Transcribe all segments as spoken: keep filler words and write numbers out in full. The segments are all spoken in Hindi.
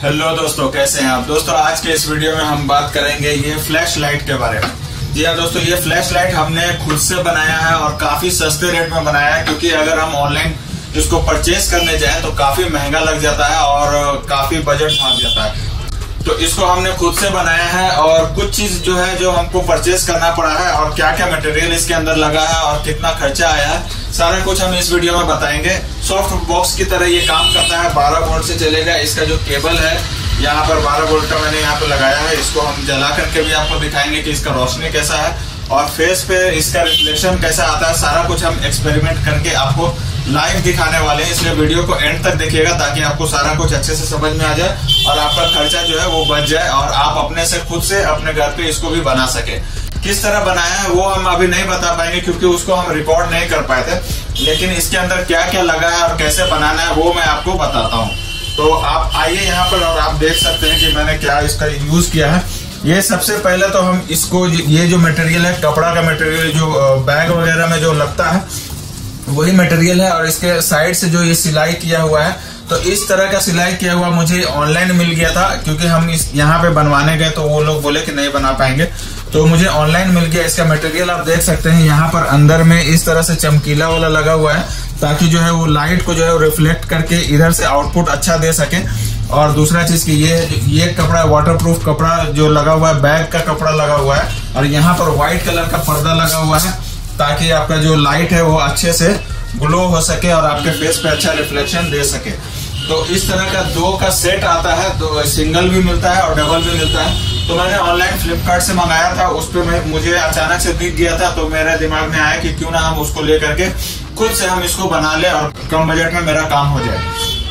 हेलो दोस्तों, कैसे हैं आप दोस्तों। आज के इस वीडियो में हम बात करेंगे ये फ्लैश लाइट के बारे में। जी हाँ दोस्तों, ये फ्लैश लाइट हमने खुद से बनाया है और काफी सस्ते रेट में बनाया है, क्योंकि अगर हम ऑनलाइन इसको परचेज करने जाएं तो काफी महंगा लग जाता है और काफी बजट भाग जाता है। तो इसको हमने खुद से बनाया है और कुछ चीज जो है जो हमको परचेज करना पड़ा है और क्या क्या मटेरियल इसके अंदर लगा है और कितना खर्चा आया है, सारा कुछ हम इस वीडियो में बताएंगे। सॉफ्ट बॉक्स की तरह ये काम करता है, बारह वोल्ट से चलेगा। इसका जो केबल है यहाँ पर बारह वोल्ट का मैंने यहाँ पे लगाया है। इसको हम जला करके भी आपको दिखाएंगे कि इसका रोशनी कैसा है और फेस पे इसका रिफ्लेक्शन कैसा आता है। सारा कुछ हम एक्सपेरिमेंट करके आपको लाइव दिखाने वाले हैं, इसलिए वीडियो को एंड तक देखिएगा ताकि आपको सारा कुछ अच्छे से समझ में आ जाए और आपका खर्चा जो है वो बच जाए और आप अपने से खुद से अपने घर पे इसको भी बना सके। किस तरह बनाया है वो हम अभी नहीं बता पाएंगे क्योंकि उसको हम रिकॉर्ड नहीं कर पाए थे, लेकिन इसके अंदर क्या क्या लगा है और कैसे बनाना है वो मैं आपको बताता हूँ। तो आप आइए यहाँ पर और आप देख सकते हैं कि मैंने क्या इसका यूज किया है। ये सबसे पहले तो हम इसको, ये जो मटेरियल है कपड़ा का मटेरियल, जो बैग वगैरह में जो लगता है वही मटेरियल है और इसके साइड से जो ये सिलाई किया हुआ है, तो इस तरह का सिलाई किया हुआ मुझे ऑनलाइन मिल गया था, क्योंकि हम इस यहाँ पे बनवाने गए तो वो लोग बोले कि नहीं बना पाएंगे, तो मुझे ऑनलाइन मिल गया। इसका मटेरियल आप देख सकते हैं यहाँ पर अंदर में इस तरह से चमकीला वाला लगा हुआ है, ताकि जो है वो लाइट को जो है रिफ्लेक्ट करके इधर से आउटपुट अच्छा दे सके। और दूसरा चीज की ये ये कपड़ा वाटरप्रूफ कपड़ा जो लगा हुआ है, बैग का कपड़ा लगा हुआ है और यहाँ पर व्हाइट कलर का पर्दा लगा हुआ है, ताकि आपका जो लाइट है वो अच्छे से ग्लो हो सके और आपके फेस पे अच्छा रिफ्लेक्शन दे सके। तो इस तरह का दो का सेट आता है, तो सिंगल भी मिलता है और डबल भी मिलता है। तो मैंने ऑनलाइन फ्लिपकार्ट से मंगाया था, उस पर मुझे अचानक से दिख गया था, तो मेरे दिमाग में आया कि क्यों ना हम उसको लेकर के खुद से हम इसको बना ले और कम बजट में मेरा काम हो जाए।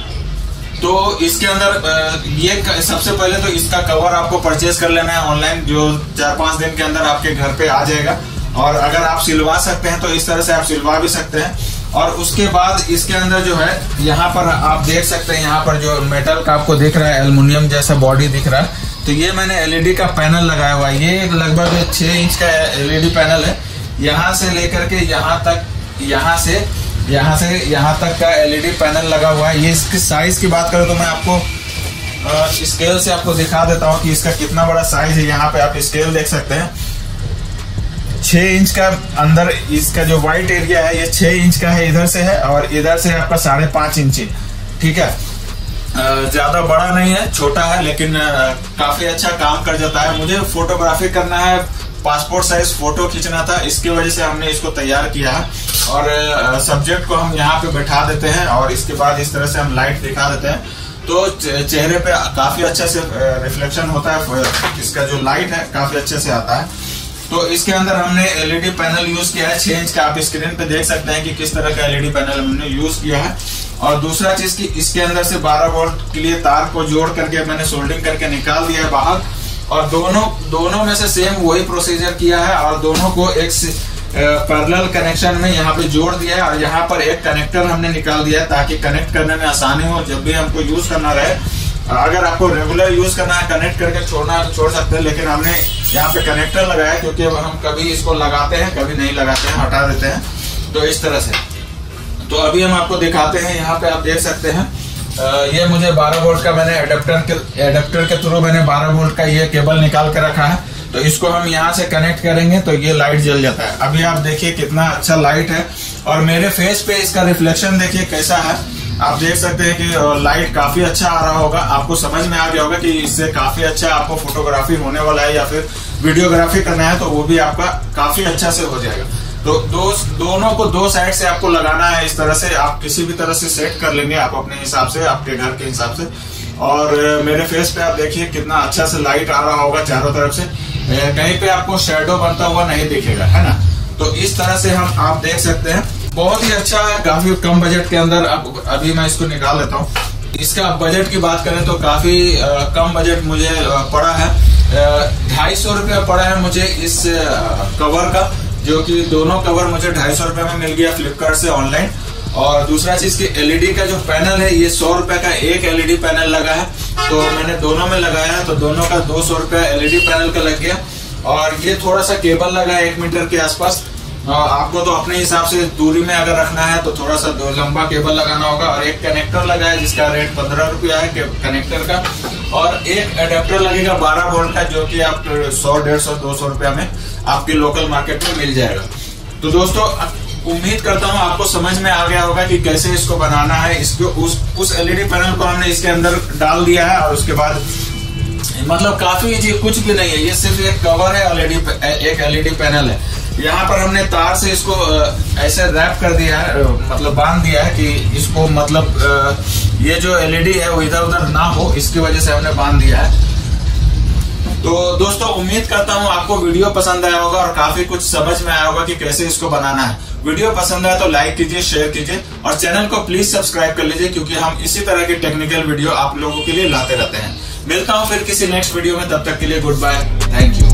तो इसके अंदर ये सबसे पहले तो इसका कवर आपको परचेज कर लेना है ऑनलाइन, जो चार पांच दिन के अंदर आपके घर पे आ जाएगा। और अगर आप सिलवा सकते हैं तो इस तरह से आप सिलवा भी सकते हैं। और उसके बाद इसके अंदर जो है यहाँ पर आप देख सकते हैं, यहाँ पर जो मेटल का आपको दिख रहा है, एल्युमिनियम जैसा बॉडी दिख रहा है, तो ये मैंने एलईडी का पैनल लगाया हुआ है। ये लगभग छह इंच का एलईडी पैनल है। यहाँ से लेकर के यहाँ तक, यहाँ से यहाँ से यहाँ तक का एलईडी पैनल लगा हुआ है। ये इसकी साइज की बात करें तो मैं आपको स्केल से आपको दिखा देता हूँ कि इसका कितना बड़ा साइज है। यहाँ पे आप स्केल देख सकते हैं, छह इंच का अंदर इसका जो व्हाइट एरिया है ये छह इंच का है इधर से है, और इधर से आपका साढ़े पांच इंची। ठीक है, ज्यादा बड़ा नहीं है, छोटा है, लेकिन काफी अच्छा काम कर जाता है। मुझे फोटोग्राफी करना है, पासपोर्ट साइज फोटो खींचना था, इसकी वजह से हमने इसको तैयार किया है। और सब्जेक्ट को हम यहाँ पे बैठा देते हैं और इसके बाद इस तरह से हम लाइट दिखा देते हैं, तो चेहरे पे काफी अच्छा से रिफ्लेक्शन होता है। इसका जो लाइट है काफी अच्छे से आता है। तो इसके अंदर हमने एलईडी पैनल यूज किया है छह इंच का। आप स्क्रीन पे देख सकते हैं कि किस तरह का एलईडी पैनल हमने यूज किया है। और दूसरा चीज की इसके अंदर से बारह वोल्ट के लिए तार को जोड़ करके मैंने सोल्डिंग करके निकाल दिया है बाहर, और दोनों दोनों में से सेम वही प्रोसीजर किया है और दोनों को एक पैरेलल कनेक्शन में यहाँ पे जोड़ दिया है। और यहाँ पर एक कनेक्टर हमने निकाल दिया है ताकि कनेक्ट करने में आसानी हो जब भी हमको यूज करना रहे। अगर आपको रेगुलर यूज करना है, कनेक्ट करके छोड़ना है तो छोड़ सकते हैं, लेकिन हमने यहाँ पे कनेक्टर लगाया क्योंकि हम कभी इसको लगाते हैं कभी नहीं लगाते हैं, हटा देते हैं, तो इस तरह से। तो अभी हम आपको दिखाते हैं, यहाँ पे आप देख सकते हैं, आ, ये मुझे बारह वोल्ट का मैंने एडेप्टर के एडेप्टर के थ्रू मैंने बारह वोल्ट का ये केबल निकाल के रखा है। तो इसको हम यहाँ से कनेक्ट करेंगे तो ये लाइट जल जाता है। अभी आप देखिए कितना अच्छा लाइट है और मेरे फेस पे इसका रिफ्लेक्शन देखिए कैसा है। आप देख सकते हैं कि लाइट काफी अच्छा आ रहा होगा, आपको समझ में आ गया होगा कि इससे काफी अच्छा आपको फोटोग्राफी होने वाला है या फिर वीडियोग्राफी करना है तो वो भी आपका काफी अच्छा से हो जाएगा। तो दो दोनों को दो साइड से आपको लगाना है। इस तरह से आप किसी भी तरह से सेट कर लेंगे आप अपने हिसाब से, आपके घर के हिसाब से। और मेरे फेस पे आप देखिए कितना अच्छा से लाइट आ रहा होगा चारों तरफ से, कहीं पे आपको शेडो बनता हुआ नहीं दिखेगा, है ना। तो इस तरह से हम आप देख सकते हैं, बहुत ही अच्छा है, काफी कम बजट के अंदर। अब अभी मैं इसको निकाल लेता हूँ। इसका बजट की बात करें तो काफी आ, कम बजट मुझे आ, पड़ा है, ढाई सौ रुपया पड़ा है मुझे इस आ, कवर का, जो कि दोनों कवर मुझे ढाई सौ रुपये में मिल गया फ्लिपकार्ट से ऑनलाइन। और दूसरा चीज की एलईडी का जो पैनल है ये सौ रुपए का एक एलईडी पैनल लगा है, तो मैंने दोनों में लगाया है, तो दोनों का दो सौ रुपया एलईडी पैनल का लग गया। और ये थोड़ा सा केबल लगा है एक मीटर के आसपास, आपको तो अपने हिसाब से दूरी में अगर रखना है तो थोड़ा सा लंबा केबल लगाना होगा। और एक कनेक्टर लगा है जिसका रेट पंद्रह रुपया है कनेक्टर का। और एक अडेप्टर लगेगा बारह वोल्ट का, जो कि आप सौ डेढ़ सौ दो सौ रुपया में आपकी लोकल मार्केट में मिल जाएगा। तो दोस्तों उम्मीद करता हूँ आपको समझ में आ गया होगा कि कैसे इसको बनाना है। इसको उस उस एलईडी पैनल को हमने इसके अंदर डाल दिया है और उसके बाद मतलब काफी इजी, कुछ भी नहीं है, ये सिर्फ एक कवर है, एलईडी एक एलईडी पैनल है। यहाँ पर हमने तार से इसको ऐसे रैप कर दिया है, मतलब बांध दिया है कि इसको मतलब ये जो एलईडी है वो इधर उधर ना हो, इसकी वजह से हमने बांध दिया है। तो दोस्तों उम्मीद करता हूँ आपको वीडियो पसंद आया होगा और काफी कुछ समझ में आया होगा कि कैसे इसको बनाना है। वीडियो पसंद आया तो लाइक कीजिए, शेयर कीजिए और चैनल को प्लीज सब्सक्राइब कर लीजिए, क्योंकि हम इसी तरह की टेक्निकल वीडियो आप लोगों के लिए लाते रहते हैं। मिलता हूँ फिर किसी नेक्स्ट वीडियो में, तब तक के लिए गुड बाय, थैंक यू।